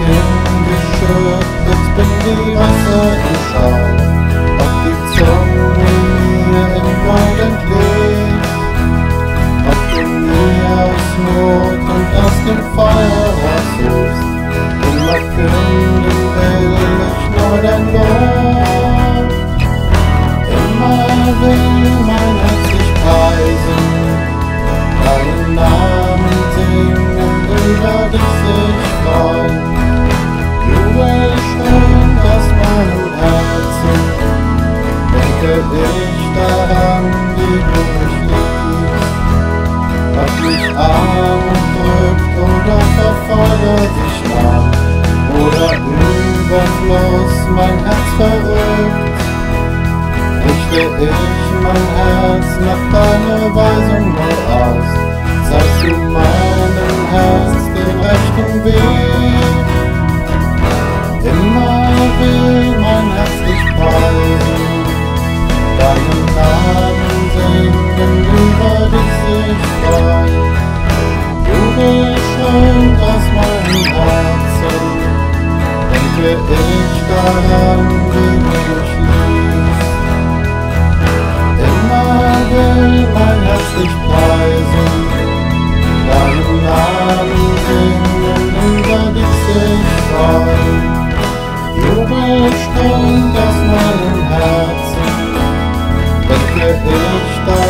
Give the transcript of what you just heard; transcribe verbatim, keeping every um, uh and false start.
Kind geschützt, jetzt bin die Wasser im Schaum, ob die Zunge mir in Gold entlebt, ob du mir aus Not und aus dem Feuer raushilfst, immer künden will ich nur dein Lob. Immer will mein Herz dich preisen, deinen Namen singen, über dich sich freuen. Jubel schön aus meinem Herzen, denke ich daran, wie du mich liebst. Ob mich Armut drückt oder Verfolger sich naht, oder Überfluss mein Herz verrückt, richte ich mein Herz nach deiner Weisung neu aus, zeigst du meinem Herz den rechten Weg. Immer will mein Herz dich preisen, deinen Namen singen, über dich sich freuen. Jubel schön aus meinem Herzen, denke ich daran, wie du mich liebst. Immer will mein Herz dich preisen, deinen Namen singen, über dich sich freuen. Jubel strömt aus meinem Herzen, denke ich daran,